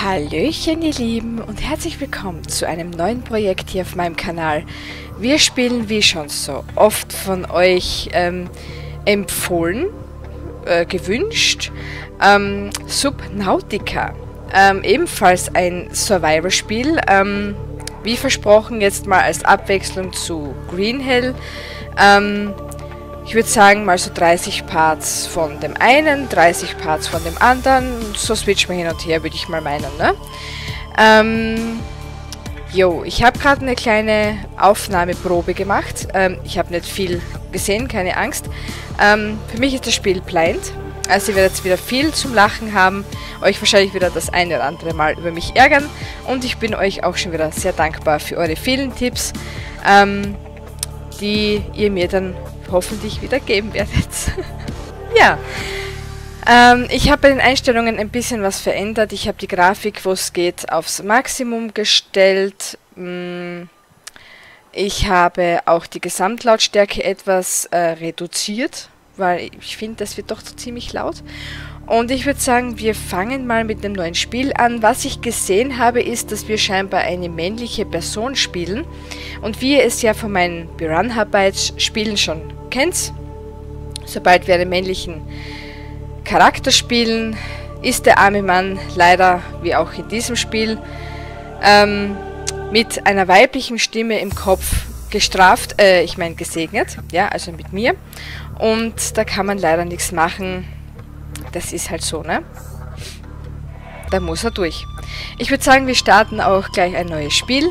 Hallöchen ihr Lieben und herzlich willkommen zu einem neuen Projekt hier auf meinem Kanal. Wir spielen, wie schon so oft von euch empfohlen, gewünscht, Subnautica. Ebenfalls ein Survival-Spiel, wie versprochen jetzt mal als Abwechslung zu Green Hell. Ich würde sagen, mal so 30 Parts von dem einen, 30 Parts von dem anderen. So switchen wir hin und her, würde ich mal meinen, ne? Ich habe gerade eine kleine Aufnahmeprobe gemacht. Ich habe nicht viel gesehen, keine Angst. Für mich ist das Spiel blind. Also ihr werdet jetzt wieder viel zum Lachen haben, euch wahrscheinlich wieder das eine oder andere Mal über mich ärgern. Und ich bin euch auch schon wieder sehr dankbar für eure vielen Tipps, die ihr mir dann hoffentlich wieder geben werdet. Ja, ich habe bei den Einstellungen ein bisschen was verändert. Ich habe die Grafik, wo es geht, aufs Maximum gestellt. Ich habe auch die Gesamtlautstärke etwas reduziert, weil ich finde, das wird doch so ziemlich laut. Und ich würde sagen, wir fangen mal mit einem neuen Spiel an. Was ich gesehen habe, ist, dass wir scheinbar eine männliche Person spielen. Und wie ihr es ja von meinen Piranha-Bytes-Spielen schon kennt, sobald wir einen männlichen Charakter spielen, ist der arme Mann leider, wie auch in diesem Spiel, mit einer weiblichen Stimme im Kopf gestraft, ich meine gesegnet, ja, also mit mir. Und da kann man leider nichts machen. Das ist halt so, ne? Da muss er durch. Ich würde sagen, wir starten auch gleich ein neues Spiel.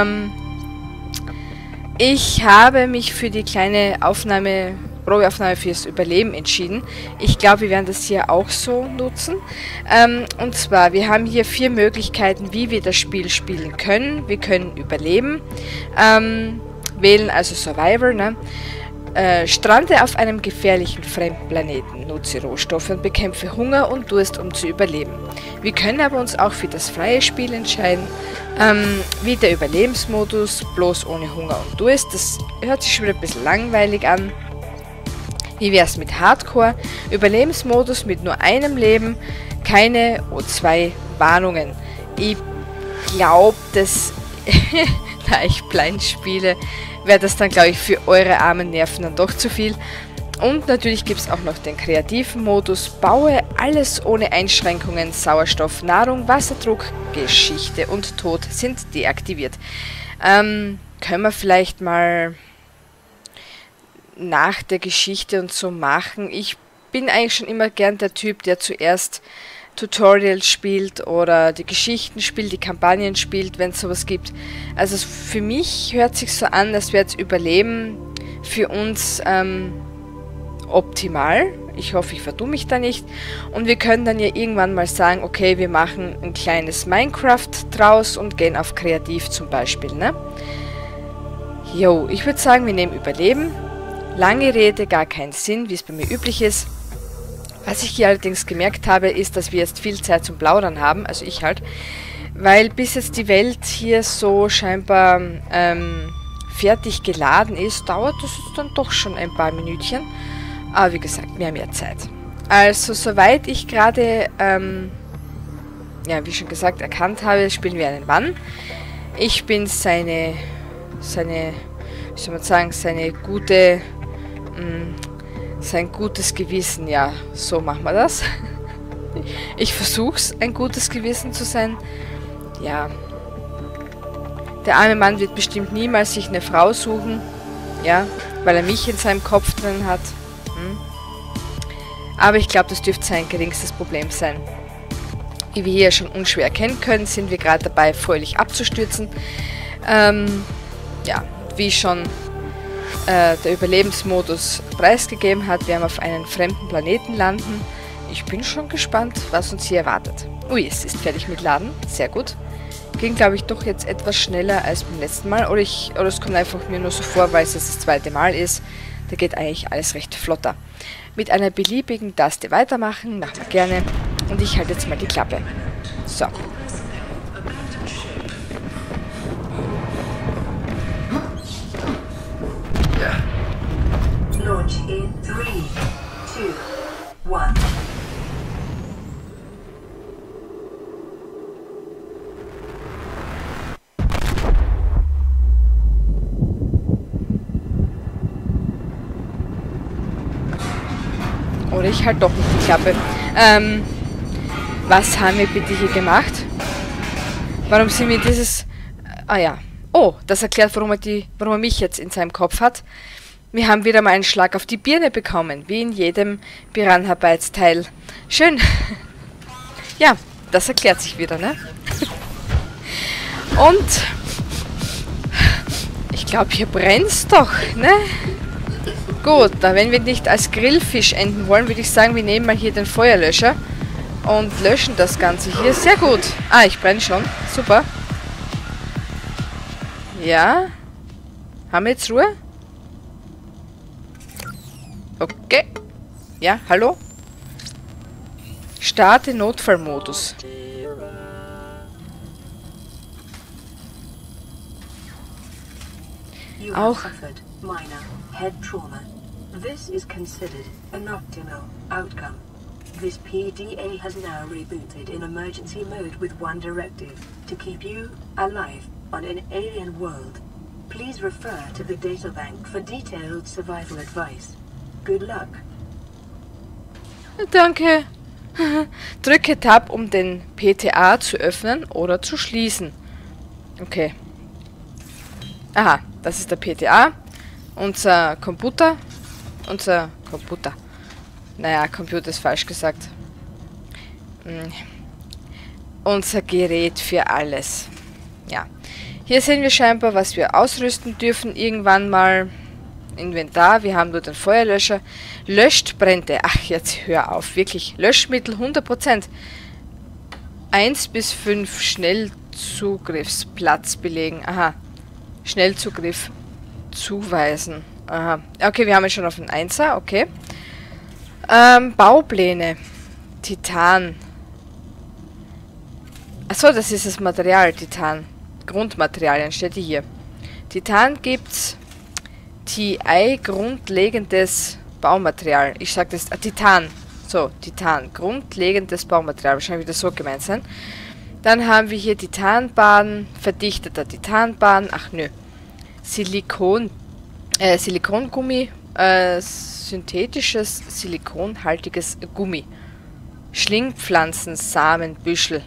Ich habe mich für die kleine Probeaufnahme fürs Überleben entschieden. Ich glaube, wir werden das hier auch so nutzen. Und zwar, wir haben hier 4 Möglichkeiten, wie wir das Spiel spielen können. Wir können überleben, wählen also Survivor, ne? Strande auf einem gefährlichen fremden Planeten, nutze Rohstoffe und bekämpfe Hunger und Durst, um zu überleben. Wir können aber uns auch für das freie Spiel entscheiden, wie der Überlebensmodus, bloß ohne Hunger und Durst. Das hört sich schon wieder ein bisschen langweilig an. Wie wäre es mit Hardcore? Überlebensmodus mit nur einem Leben, keine O2 Warnungen. Ich glaube, dass da ich blind spiele, wäre das dann, glaube ich, für eure armen Nerven dann doch zu viel. Und natürlich gibt es auch noch den kreativen Modus. Baue alles ohne Einschränkungen. Sauerstoff, Nahrung, Wasserdruck, Geschichte und Tod sind deaktiviert. Können wir vielleicht mal nach der Geschichte und so machen. Ich bin eigentlich schon immer gern der Typ, der zuerst Tutorials spielt oder die Geschichten spielt, die Kampagnen spielt, wenn es sowas gibt. Also für mich hört sich so an, als wäre das Überleben für uns optimal. Ich hoffe, ich vertue mich da nicht. Und wir können dann ja irgendwann mal sagen, okay, wir machen ein kleines Minecraft draus und gehen auf Kreativ zum Beispiel, ne? Jo, ich würde sagen, wir nehmen Überleben. Lange Rede, gar keinen Sinn, wie es bei mir üblich ist. Was ich hier allerdings gemerkt habe, ist, dass wir jetzt viel Zeit zum Plaudern haben, also ich halt, weil bis jetzt die Welt hier so scheinbar fertig geladen ist, dauert das jetzt dann doch schon ein paar Minütchen. Aber wie gesagt, wir haben ja Zeit. Also soweit ich gerade, ja wie schon gesagt, erkannt habe, spielen wir einen Mann. Ich bin seine, wie soll man sagen, sein gutes Gewissen, ja, so machen wir das. Ich versuch's, ein gutes Gewissen zu sein. Ja. Der arme Mann wird bestimmt niemals sich eine Frau suchen. Ja, weil er mich in seinem Kopf drin hat. Aber ich glaube, das dürfte sein geringstes Problem sein. Wie wir hier schon unschwer erkennen können, sind wir gerade dabei, fröhlich abzustürzen. Ja, wie schon der Überlebensmodus preisgegeben hat, werden wir auf einen fremden Planeten landen. Ich bin schon gespannt, was uns hier erwartet. Ui, es ist fertig mit Laden. Sehr gut. Ging, glaube ich, doch jetzt etwas schneller als beim letzten Mal. Oder es kommt einfach mir nur so vor, weil es jetzt das 2. Mal ist. Da geht eigentlich alles recht flotter. Mit einer beliebigen Taste weitermachen, machen wir gerne. Und ich halte jetzt mal die Klappe. So. Launch in 3, 2, 1. ich halt doch nicht die Klappe. Was haben wir bitte hier gemacht? Warum sind wir dieses... Ah ja. Oh, das erklärt, warum er mich jetzt in seinem Kopf hat. Wir haben wieder mal einen Schlag auf die Birne bekommen, wie in jedem Piranha-Bytes-Teil. Schön. Ja, das erklärt sich wieder, ne? Und ich glaube, hier brennt's doch, ne? Gut, da wenn wir nicht als Grillfisch enden wollen, würde ich sagen, wir nehmen mal hier den Feuerlöscher und löschen das Ganze hier. Sehr gut. Ah, ich brenne schon. Super. Ja. Haben wir jetzt Ruhe? Okay. Ja, hallo? Starte Notfallmodus. Auch. Minor head trauma. This is considered an optimal outcome. This PDA has now rebooted in emergency mode with one directive: to keep you alive on an alien world. Please refer to the databank for detailed survival advice. Good luck. Danke. Drücke Tab, um den PTA zu öffnen oder zu schließen. Okay. Aha, das ist der PTA. Unser Computer. Naja, Computer ist falsch gesagt. Unser Gerät für alles. Ja. Hier sehen wir scheinbar, was wir ausrüsten dürfen. Irgendwann mal Inventar. Wir haben nur den Feuerlöscher. Löscht Brände. Ach, jetzt hör auf. Wirklich. Löschmittel 100%. 1 bis 5 Schnellzugriffsplatz belegen. Aha. Schnellzugriff zuweisen. Aha. Okay, wir haben jetzt schon auf den 1er. Okay. Baupläne. Titan. Achso, das ist das Material. Titan. Grundmaterialien steht hier. Titan gibt's. TI, grundlegendes Baumaterial. Ich sage das, Titan. So, Titan, grundlegendes Baumaterial. Wahrscheinlich wird das so gemeint sein. Dann haben wir hier Titanbahn, verdichteter Titanbahn. Ach nö. Silikongummi, synthetisches, silikonhaltiges Gummi. Schlingpflanzen, Samen, Büschel.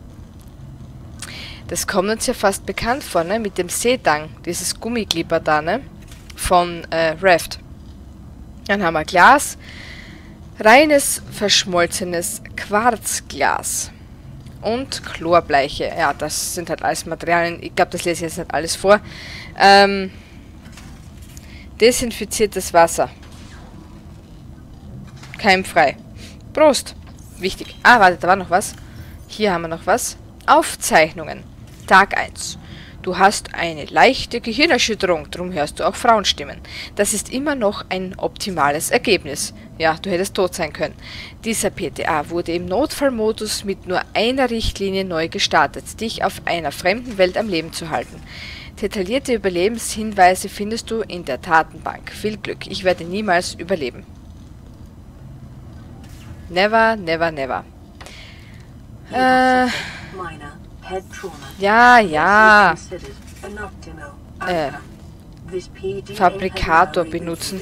Das kommt uns ja fast bekannt vor, ne? Mit dem Seetang, dieses Gummiklipper da, ne? Von Raft. Dann haben wir Glas. Reines, verschmolzenes Quarzglas. Und Chlorbleiche. Ja, das sind halt alles Materialien. Ich glaube, das lese ich jetzt nicht alles vor. Desinfiziertes Wasser. Keimfrei. Prost. Wichtig. Ah, warte, da war noch was. Hier haben wir noch was. Aufzeichnungen. Tag 1. Du hast eine leichte Gehirnerschütterung, darum hörst du auch Frauenstimmen. Das ist immer noch ein optimales Ergebnis. Ja, du hättest tot sein können. Dieser PTA wurde im Notfallmodus mit nur einer Richtlinie neu gestartet, dich auf einer fremden Welt am Leben zu halten. Detaillierte Überlebenshinweise findest du in der Datenbank. Viel Glück, ich werde niemals überleben. Never, never, never. Ja. Fabrikator benutzen.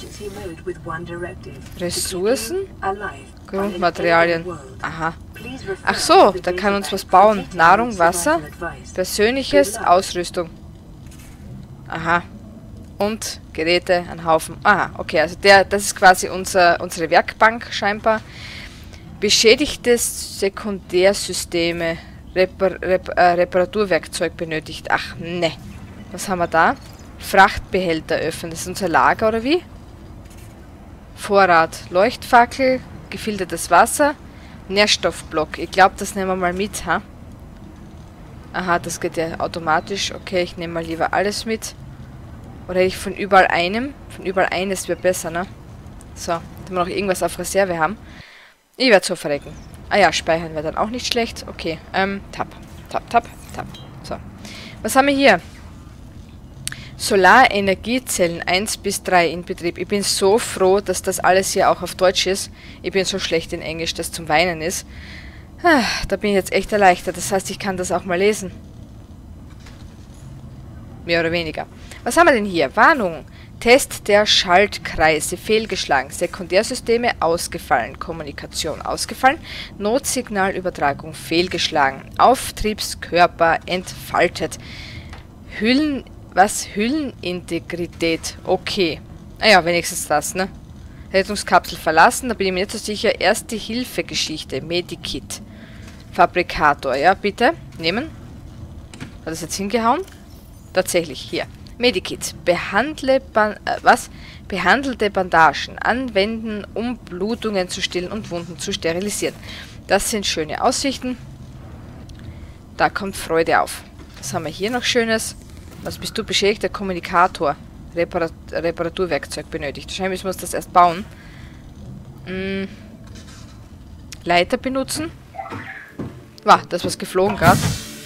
Ressourcen? Grundmaterialien. Aha. Ach so, da kann uns was bauen. Nahrung, Wasser, Persönliches, Ausrüstung. Aha. Und Geräte, ein Haufen. Aha, okay, also das ist quasi unsere Werkbank scheinbar. Beschädigte Sekundärsysteme. Reparaturwerkzeug benötigt. Ach, ne. Was haben wir da? Frachtbehälter öffnen. Das ist unser Lager, oder wie? Vorrat. Leuchtfackel. Gefiltertes Wasser. Nährstoffblock. Ich glaube, das nehmen wir mal mit, ha? Aha, das geht ja automatisch. Okay, ich nehme mal lieber alles mit. Oder hätte ich von überall einem? Von überall eines wäre besser, ne? So, damit wir noch irgendwas auf Reserve haben. Ich werde so verrecken. Ah ja, speichern wäre dann auch nicht schlecht. Okay, Tab. So. Was haben wir hier? Solarenergiezellen 1 bis 3 in Betrieb. Ich bin so froh, dass das alles hier auch auf Deutsch ist. Ich bin so schlecht in Englisch, dass zum Weinen ist. Da bin ich jetzt echt erleichtert. Das heißt, ich kann das auch mal lesen. Mehr oder weniger. Was haben wir denn hier? Warnung. Test der Schaltkreise fehlgeschlagen. Sekundärsysteme ausgefallen. Kommunikation ausgefallen. Notsignalübertragung fehlgeschlagen. Auftriebskörper entfaltet. Hüllenintegrität. Okay. Naja, wenigstens das, ne? Rettungskapsel verlassen. Da bin ich mir nicht so sicher. Erste-Hilfe-Geschichte. Medikit. Fabrikator. Ja, bitte. Nehmen. Hat das jetzt hingehauen? Tatsächlich. Hier. Medikit. Behandelte Bandagen anwenden, um Blutungen zu stillen und Wunden zu sterilisieren. Das sind schöne Aussichten. Da kommt Freude auf. Was haben wir hier noch Schönes? Was bist du beschädigt? Der Kommunikator. Reparaturwerkzeug benötigt. Wahrscheinlich müssen wir uns das erst bauen. Leiter benutzen. Wow, das was geflogen gerade.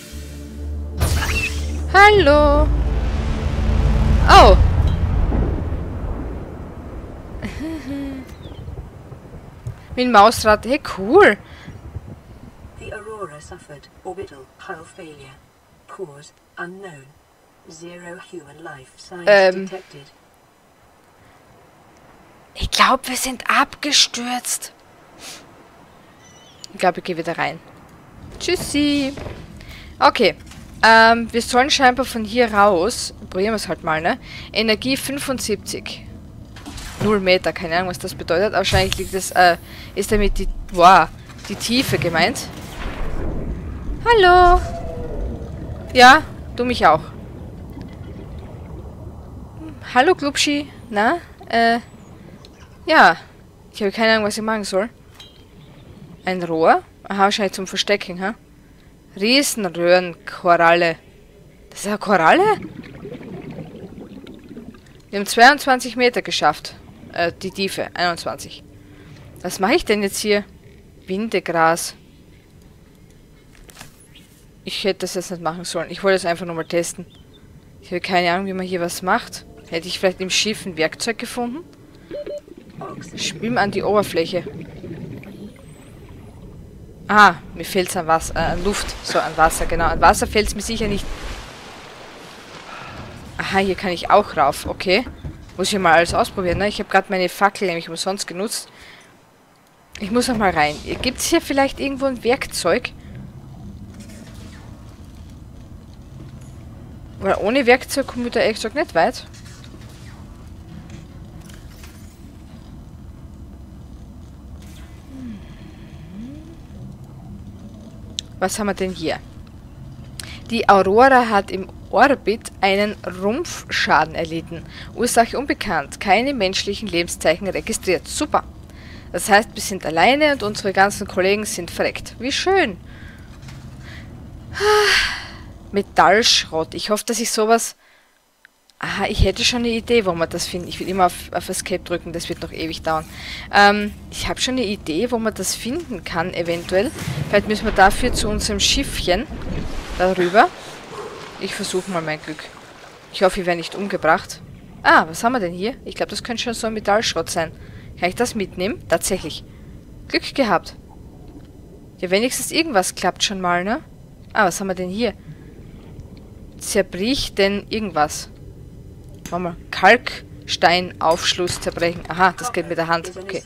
Hallo! Oh! Mit dem Mausrad. Hey, cool! The Aurora suffered orbital hull failure. Cause unknown. Zero human life signs detected. Ich glaube, wir sind abgestürzt. Ich glaube, ich gehe wieder rein. Tschüssi! Okay. Wir sollen scheinbar von hier raus. Probieren wir es halt mal, ne? Energie 75. 0 Meter, keine Ahnung, was das bedeutet. Aber wahrscheinlich liegt es, ist damit die, wow, die Tiefe gemeint. Hallo! Ja, du mich auch. Hallo, Glubschi. Na? Ja. Ich habe keine Ahnung, was ich machen soll. Ein Rohr? Aha, wahrscheinlich zum Verstecken, ha? Riesenröhrenkoralle. Das ist eine Koralle? Wir haben 22 Meter geschafft. Die Tiefe, 21. Was mache ich denn jetzt hier? Windegras. Ich hätte das jetzt nicht machen sollen. Ich wollte es einfach nur mal testen. Ich habe keine Ahnung, wie man hier was macht. Hätte ich vielleicht im Schiff ein Werkzeug gefunden? Schwimm an die Oberfläche. Ah, mir fehlt es an Wasser, an Luft. So, an Wasser, genau. An Wasser fällt es mir sicher nicht. Aha, hier kann ich auch rauf. Okay. Muss ich mal alles ausprobieren, ne? Ich habe gerade meine Fackel nämlich umsonst genutzt. Ich muss noch mal rein. Gibt es hier vielleicht irgendwo ein Werkzeug? Weil ohne Werkzeug kommen wir da ehrlich gesagt nicht weit. Was haben wir denn hier? Die Aurora hat im Orbit einen Rumpfschaden erlitten. Ursache unbekannt. Keine menschlichen Lebenszeichen registriert. Super. Das heißt, wir sind alleine und unsere ganzen Kollegen sind verreckt. Wie schön. Metallschrott. Ich hoffe, dass ich sowas... Aha, ich hätte schon eine Idee, wo man das findet. Ich will immer auf Escape drücken, das wird noch ewig dauern. Ich habe schon eine Idee, wo man das finden kann, eventuell. Vielleicht müssen wir dafür zu unserem Schiffchen darüber. Ich versuche mal mein Glück. Ich hoffe, wir werden nicht umgebracht. Ah, was haben wir denn hier? Ich glaube, das könnte schon so ein Metallschrott sein. Kann ich das mitnehmen? Tatsächlich. Glück gehabt. Ja, wenigstens irgendwas klappt schon mal, ne? Ah, was haben wir denn hier? Zerbricht denn irgendwas? Warte mal. Kalksteinaufschluss zerbrechen. Aha, das geht mit der Hand. Okay.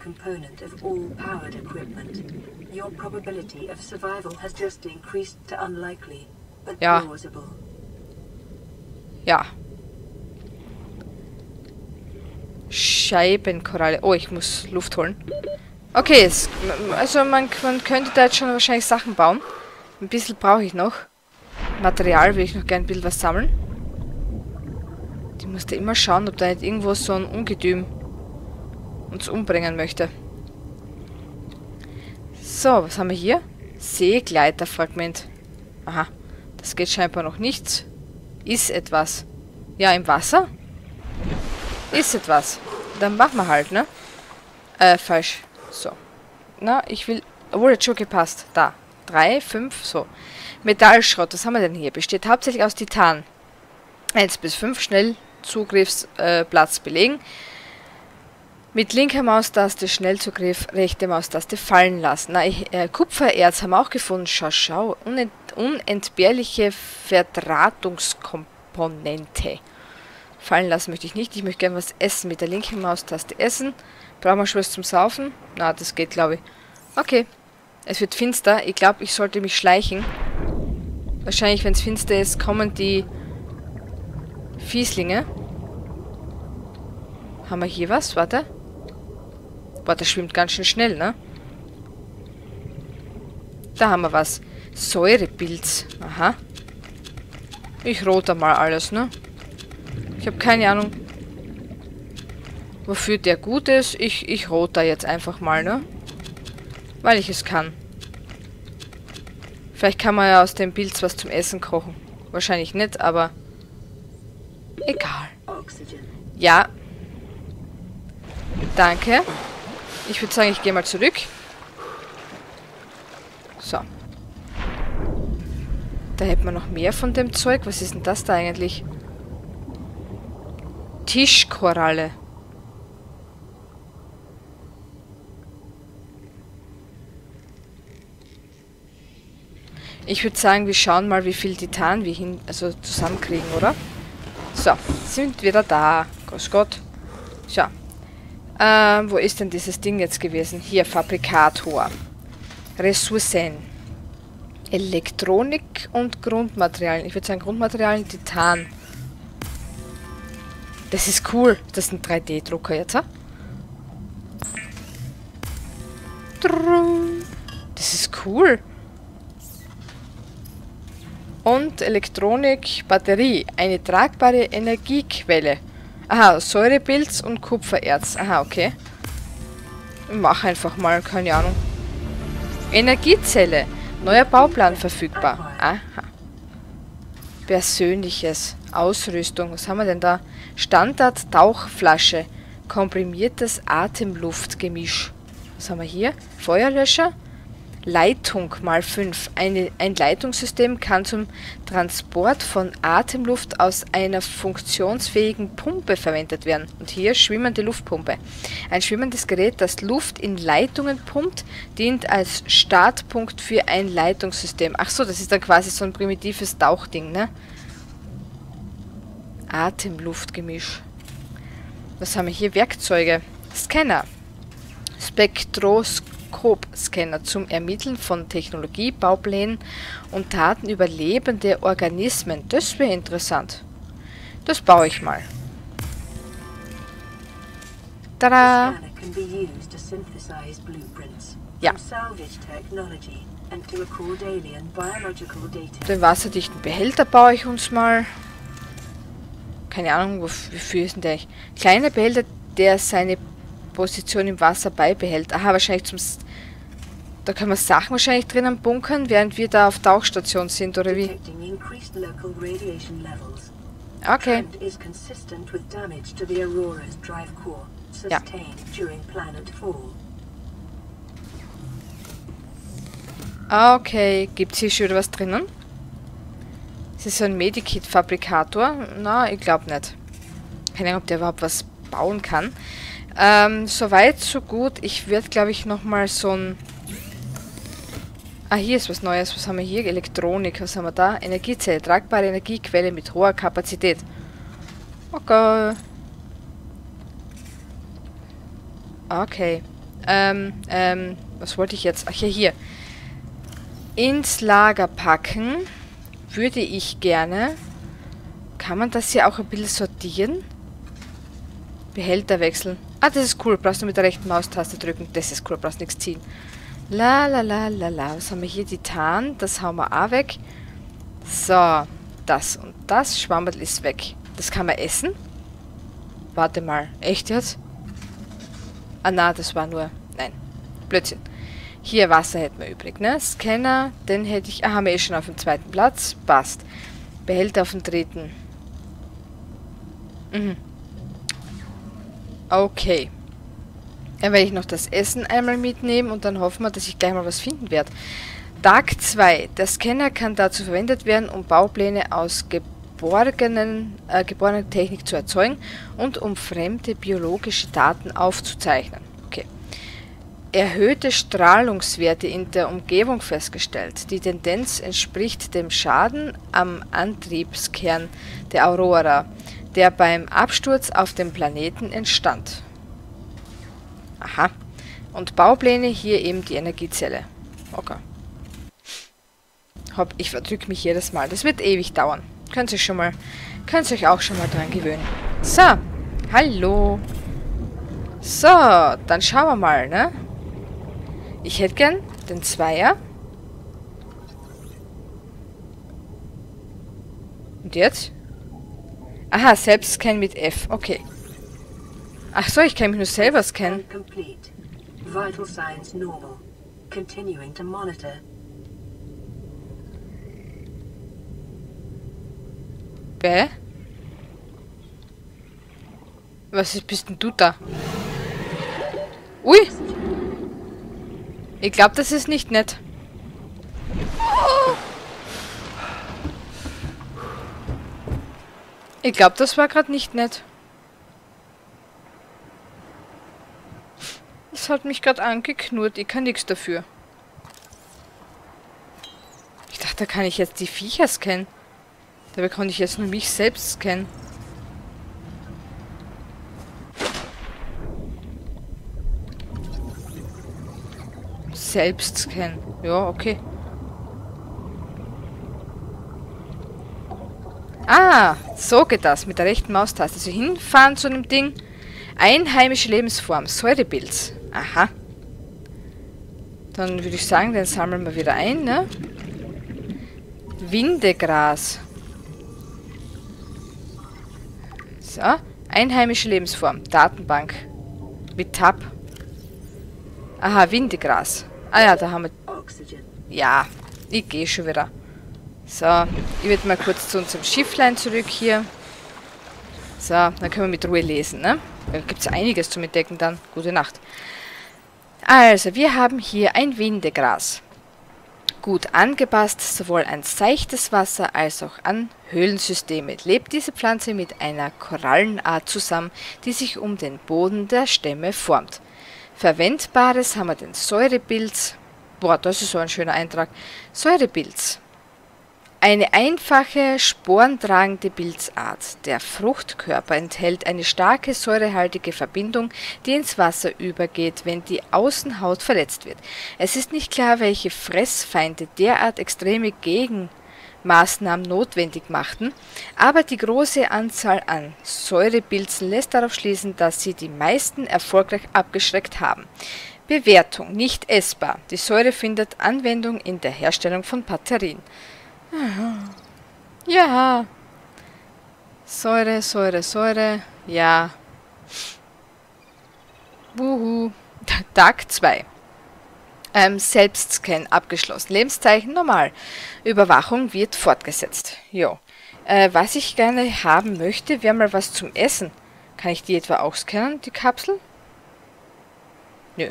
Ja. Ja. Scheibenkoralle. Oh, ich muss Luft holen. Okay, also man könnte da jetzt schon wahrscheinlich Sachen bauen. Ein bisschen brauche ich noch. Material will ich noch gerne ein bisschen was sammeln. Ich musste immer schauen, ob da nicht irgendwo so ein Ungetüm uns umbringen möchte. So, was haben wir hier? Seegleiterfragment. Aha, das geht scheinbar noch nichts. Ist etwas. Ja, im Wasser? Ist etwas. Dann machen wir halt, ne? Falsch. So. Na, ich will... Obwohl, jetzt schon gepasst. Da. 3, 5, so. Metallschrott, was haben wir denn hier? Besteht hauptsächlich aus Titan. 1 bis 5, Schnellzugriffsplatz belegen. Mit linker Maustaste Schnellzugriff, rechte Maustaste fallen lassen. Na, Kupfererz haben wir auch gefunden. Schau. Unentbehrliche Verdrahtungskomponente. Fallen lassen möchte ich nicht. Ich möchte gerne was essen. Mit der linken Maustaste essen. Brauchen wir schon was zum Saufen? Na, das geht, glaube ich. Okay. Es wird finster. Ich glaube, ich sollte mich schleichen. Wahrscheinlich, wenn es finster ist, kommen die Fieslinge. Haben wir hier was? Warte. Boah, das schwimmt ganz schön schnell, ne? Da haben wir was. Säurepilz. Aha. Ich rote mal alles, ne? Ich habe keine Ahnung, wofür der gut ist. Ich rote jetzt einfach mal, ne? Weil ich es kann. Vielleicht kann man ja aus dem Pilz was zum Essen kochen. Wahrscheinlich nicht, aber egal. Ja. Danke. Ich würde sagen, ich gehe mal zurück. So. Da hätten wir noch mehr von dem Zeug. Was ist denn das da eigentlich? Tischkoralle. Ich würde sagen, wir schauen mal, wie viel Titan wir zusammenkriegen, oder? So, sind wieder da. Grüß Gott. So. Wo ist denn dieses Ding jetzt gewesen? Hier, Fabrikator. Ressourcen. Elektronik und Grundmaterialien. Ich würde sagen, Grundmaterialien, Titan. Das ist cool. Das ist ein 3D-Drucker jetzt, ha? Das ist cool. Und Elektronik, Batterie. Eine tragbare Energiequelle. Aha, Säurepilz und Kupfererz. Aha, okay. Mach einfach mal, keine Ahnung. Energiezelle. Neuer Bauplan verfügbar. Aha. Persönliches. Ausrüstung. Was haben wir denn da? Standard Tauchflasche. Komprimiertes Atemluftgemisch. Was haben wir hier? Feuerlöscher. Leitung mal 5. Ein Leitungssystem kann zum Transport von Atemluft aus einer funktionsfähigen Pumpe verwendet werden. Und hier schwimmende Luftpumpe. Ein schwimmendes Gerät, das Luft in Leitungen pumpt, dient als Startpunkt für ein Leitungssystem. Ach so, das ist dann quasi so ein primitives Tauchding, ne? Atemluftgemisch. Was haben wir hier? Werkzeuge. Scanner. Spektroskop-Scanner zum Ermitteln von Technologie, Bauplänen und Daten über lebende Organismen. Das wäre interessant. Das baue ich mal. Tada! Ja. Den wasserdichten Behälter baue ich uns mal. Keine Ahnung, wofür ist denn der? Kleiner Behälter, der seine Position im Wasser beibehält. Aha, wahrscheinlich da können wir Sachen wahrscheinlich drinnen bunkern, während wir da auf Tauchstation sind, oder wie? Okay. Ja. Okay, gibt es hier schon wieder was drinnen? Ist das so ein Medikit-Fabrikator? Na, ich glaube nicht. Keine Ahnung, ob der überhaupt was bauen kann. Soweit, so gut. Ich werde, glaube ich, nochmal so ein... Ah, hier ist was Neues. Was haben wir hier? Elektronik. Was haben wir da? Energiezelle. Tragbare Energiequelle mit hoher Kapazität. Okay. Okay. Was wollte ich jetzt? Ach, hier. Ins Lager packen würde ich gerne... Kann man das hier auch ein bisschen sortieren? Behälter wechseln. Ah, das ist cool. Brauchst du mit der rechten Maustaste drücken. Das ist cool. Brauchst nichts ziehen. La. Was haben wir hier? Titan. Das hauen wir auch weg. So. Das und das. Schwammerl ist weg. Das kann man essen. Warte mal. Echt jetzt? Ah, na, das war nur... Nein. Blödsinn. Hier Wasser hätten wir übrig, ne? Scanner. Den hätte ich... Ah, haben wir eh schon auf dem zweiten Platz. Passt. Behälter auf dem dritten. Okay. Dann werde ich noch das Essen einmal mitnehmen und dann hoffen wir, dass ich gleich mal was finden werde. Tag 2. Der Scanner kann dazu verwendet werden, um Baupläne aus geborgener Technik zu erzeugen und um fremde biologische Daten aufzuzeichnen. Okay. Erhöhte Strahlungswerte in der Umgebung festgestellt. Die Tendenz entspricht dem Schaden am Antriebskern der Aurora. der beim Absturz auf dem Planeten entstand. Aha. Und Baupläne, hier eben die Energiezelle. Okay. Hopp, ich verdrücke mich jedes Mal. Das wird ewig dauern. Könnt ihr euch auch schon mal dran gewöhnen. So, hallo. So, dann schauen wir mal, ne? Ich hätte gern den Zweier. Und jetzt? Aha, selbst scannen mit F. Okay. Ach so, ich kann mich nur selber scannen. Complete. Vital signs normal. Continuing to monitor. Bäh? Was bist denn du da? Ui! Ich glaube, das ist nicht nett. Ich glaube, das war gerade nicht nett. Das hat mich gerade angeknurrt. Ich kann nichts dafür. Ich dachte, da kann ich jetzt die Viecher scannen. Dabei konnte ich jetzt nur mich selbst scannen. Selbst scannen. Ja, okay. Ah, so geht das mit der rechten Maustaste. Also hinfahren zu einem Ding. Einheimische Lebensform. Säurepilz. Aha. Dann würde ich sagen, den sammeln wir wieder ein, ne? Windegras. So. Einheimische Lebensform. Datenbank. Mit Tab. Aha, Windegras. Ah ja, da haben wir... Ja, ich gehe schon wieder. So, ich werde mal kurz zu unserem Schifflein zurück hier. So, dann können wir mit Ruhe lesen, ne? Da gibt es einiges zu entdecken dann. Gute Nacht. Also, wir haben hier ein Windegras. Gut angepasst, sowohl an seichtes Wasser als auch an Höhlensysteme. Lebt diese Pflanze mit einer Korallenart zusammen, die sich um den Boden der Stämme formt. Verwendbares haben wir den Säurepilz. Boah, das ist so ein schöner Eintrag. Säurepilz. Eine einfache, sporentragende Pilzart. Der Fruchtkörper enthält eine starke säurehaltige Verbindung, die ins Wasser übergeht, wenn die Außenhaut verletzt wird. Es ist nicht klar, welche Fressfeinde derart extreme Gegenmaßnahmen notwendig machten, aber die große Anzahl an Säurepilzen lässt darauf schließen, dass sie die meisten erfolgreich abgeschreckt haben. Bewertung: nicht essbar. Die Säure findet Anwendung in der Herstellung von Batterien. Ja. Säure, Säure, Säure. Ja. Wuhu. Tag 2. Selbstscan abgeschlossen. Lebenszeichen normal. Überwachung wird fortgesetzt. Jo. Was ich gerne haben möchte, wäre mal was zum Essen. Kann ich die etwa auch scannen, die Kapsel? Nö.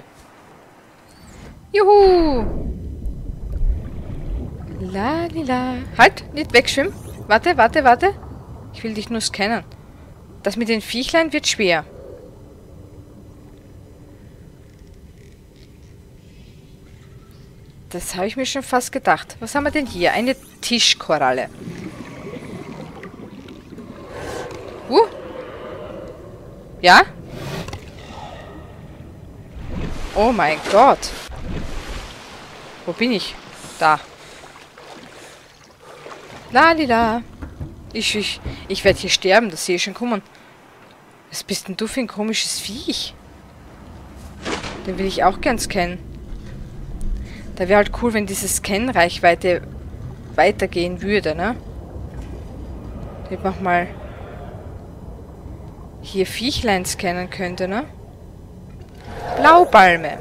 Juhu. Lalila. Halt, nicht wegschwimmen. Warte, warte, warte. Ich will dich nur scannen. Das mit den Viechlein wird schwer. Das habe ich mir schon fast gedacht. Was haben wir denn hier? Eine Tischkoralle. Ja? Oh mein Gott. Wo bin ich? Da. Lalila. Ich werde hier sterben, das sehe ich schon kommen. Was bist denn du für ein komisches Viech? Den will ich auch gern scannen. Da wäre halt cool, wenn diese Scan-Reichweite weitergehen würde, ne? Ich mach mal hier Viechlein scannen könnte, ne? Blaubalme.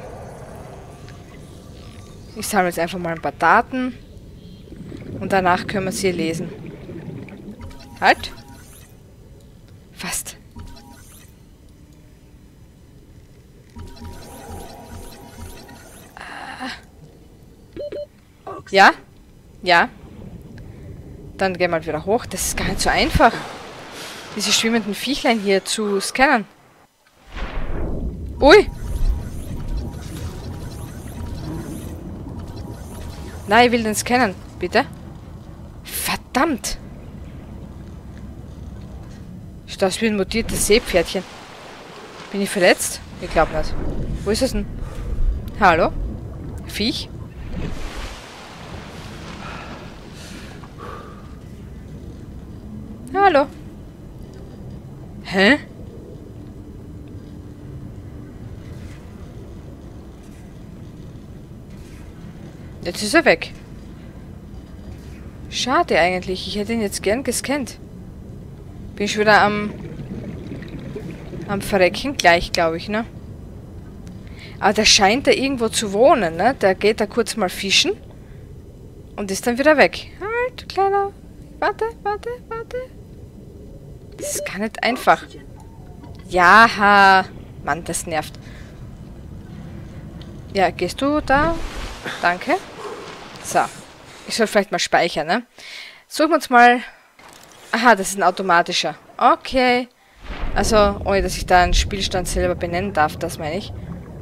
Ich sammle jetzt einfach mal ein paar Daten. Und danach können wir sie hier lesen. Halt. Fast. Ja? Ja. Dann gehen wir wieder hoch. Das ist gar nicht so einfach, diese schwimmenden Viechlein hier zu scannen. Ui! Nein, ich will den scannen. Bitte? Verdammt! sieht aus wie ein mutiertes Seepferdchen. Bin ich verletzt? Ich glaube nicht. Wo ist es denn? Hallo? Viech? Hallo? Hä? Jetzt ist er weg. Schade eigentlich. Ich hätte ihn jetzt gern gescannt. Bin schon wieder am Verrecken gleich, glaube ich, ne? Aber der scheint da irgendwo zu wohnen, ne? Der geht da kurz mal fischen und ist dann wieder weg. Halt, Kleiner. Warte. Das ist gar nicht einfach. Ja, Mann, das nervt. Ja, gehst du da? Danke. So. Ich soll vielleicht mal speichern, ne? Suchen wir uns mal... Aha, das ist ein automatischer. Okay. Also, ohne dass ich da einen Spielstand selber benennen darf, das meine ich.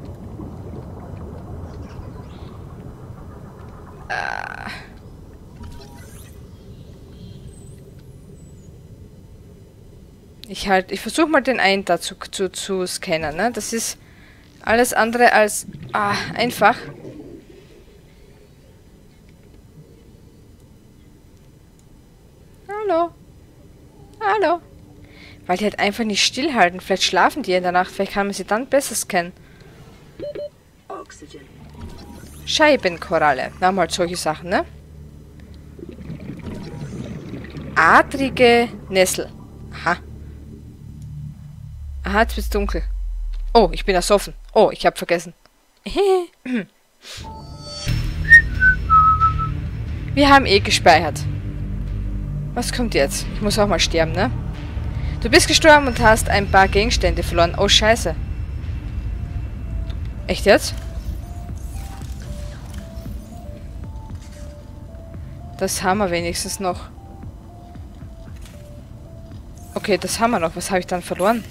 Ich versuche mal den einen dazu zu scannen, ne? Das ist alles andere als einfach. Hallo. Hallo. Weil die halt einfach nicht stillhalten. Vielleicht schlafen die in der Nacht. Vielleicht kann man sie dann besser scannen. Scheibenkoralle. Na, mal solche Sachen, ne? Adrige Nessel. Aha. Aha, jetzt wird's dunkel. Oh, ich bin ersoffen. Oh, ich hab vergessen. Wir haben eh gespeichert. Was kommt jetzt? Ich muss auch mal sterben, ne? Du bist gestorben und hast ein paar Gegenstände verloren. Oh, scheiße. Echt jetzt? Das haben wir wenigstens noch. Okay, das haben wir noch. Was habe ich dann verloren?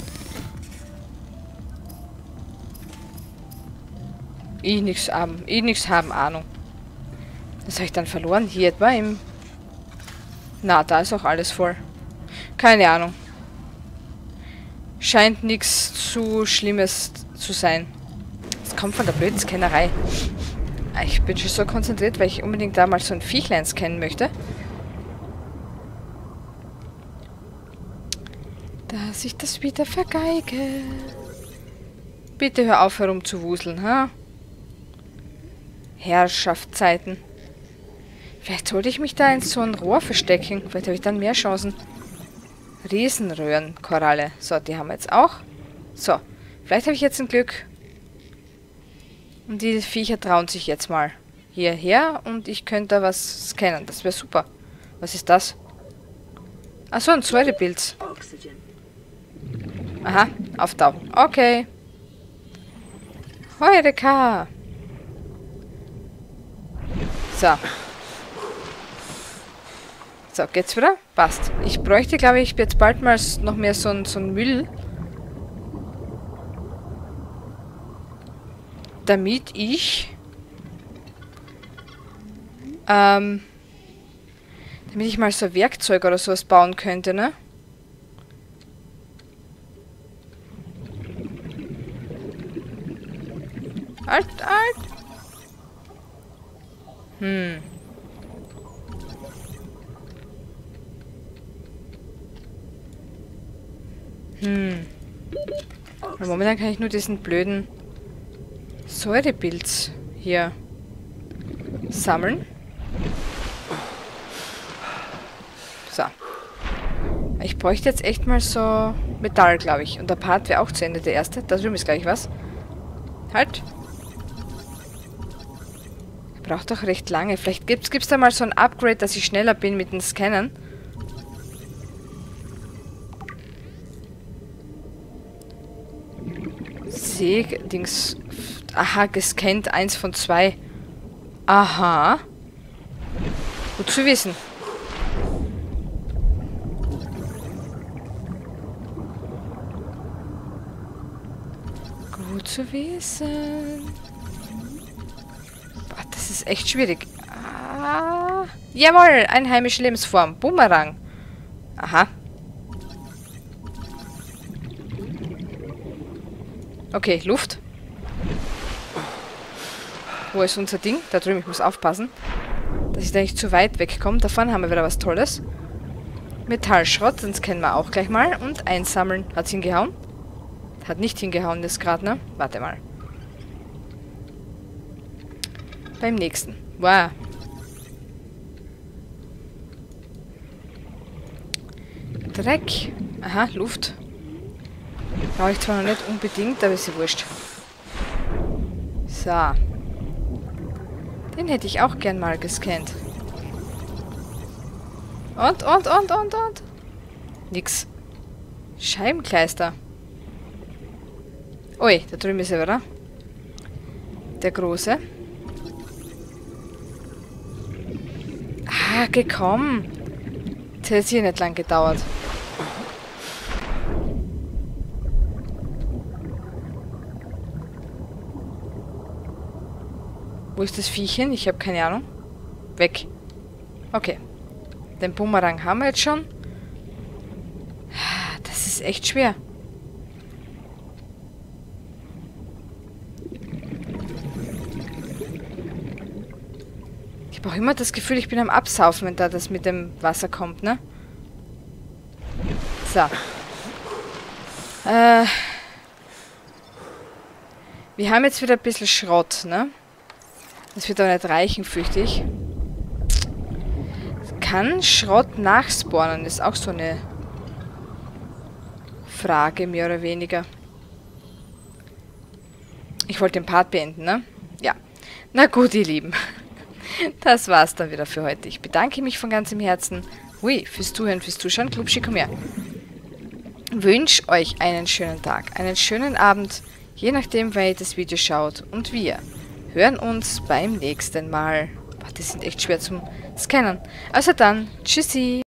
Ich nix haben Ahnung. Was habe ich dann verloren? Hier etwa im... Na, da ist auch alles voll. Keine Ahnung. Scheint nichts zu Schlimmes zu sein. Das kommt von der blöden Scannerei. Ich bin schon so konzentriert, weil ich unbedingt da mal so ein Viechlein scannen möchte. Dass ich das wieder vergeige. Bitte hör auf herumzuwuseln, ha? Herrschaftszeiten. Vielleicht sollte ich mich da in so ein Rohr verstecken. Vielleicht habe ich dann mehr Chancen. Riesenröhrenkoralle. So, die haben wir jetzt auch. So, vielleicht habe ich jetzt ein Glück. Und die Viecher trauen sich jetzt mal hierher und ich könnte da was scannen. Das wäre super. Was ist das? Achso, ein Säurepilz. Aha, auftauchen. Okay. Heureka. So. So, geht's wieder? Passt. Ich bräuchte, glaube ich, jetzt bald mal noch mehr so ein Müll. Damit ich... damit ich mal so Werkzeug oder sowas bauen könnte, ne? Halt. Und momentan kann ich nur diesen blöden Säurepilz hier sammeln. So. Ich bräuchte jetzt echt mal so Metall, glaube ich. Und der Part wäre auch zu Ende, der erste. Da drüben ist gleich was. Halt. Braucht doch recht lange. Vielleicht gibt's da mal so ein Upgrade, dass ich schneller bin mit dem Scannen. Dings. Aha, gescannt 1 von 2. Aha. Gut zu wissen. Gut zu wissen. Boah, das ist echt schwierig. Ah, jawohl, einheimische Lebensform. Bumerang. Aha. Okay, Luft. Wo ist unser Ding? Da drüben, ich muss aufpassen, dass ich da nicht zu weit wegkomme. Da vorne haben wir wieder was Tolles. Metallschrott, den kennen wir auch gleich mal. Und einsammeln. Hat's hingehauen? Hat nicht hingehauen das gerade, ne? Warte mal. Beim nächsten. Wow. Dreck. Aha, Luft. Brauche ich zwar noch nicht unbedingt, aber ist ja wurscht. So. Den hätte ich auch gern mal gescannt. Und. Nix. Scheibenkleister. Ui, da drüben ist er wieder. Der Große. Ah, gekommen. Das hätte hier nicht lang gedauert. Wo ist das Viechchen? Ich habe keine Ahnung. Weg. Okay. Den Bumerang haben wir jetzt schon. Das ist echt schwer. Ich habe auch immer das Gefühl, ich bin am Absaufen, wenn da das mit dem Wasser kommt, ne? So. Wir haben jetzt wieder ein bisschen Schrott, ne? Das wird aber nicht reichen, fürchte ich. Kann Schrott nachspawnen? Ist auch so eine Frage, mehr oder weniger. Ich wollte den Part beenden, ne? Ja. Na gut, ihr Lieben. Das war's dann wieder für heute. Ich bedanke mich von ganzem Herzen. Fürs Zuhören, fürs Zuschauen. Klubschi, komm her. Wünsche euch einen schönen Tag, einen schönen Abend, je nachdem, wer ihr das Video schaut. Und wir hören uns beim nächsten Mal. Boah, die sind echt schwer zum Scannen. Also dann, tschüssi.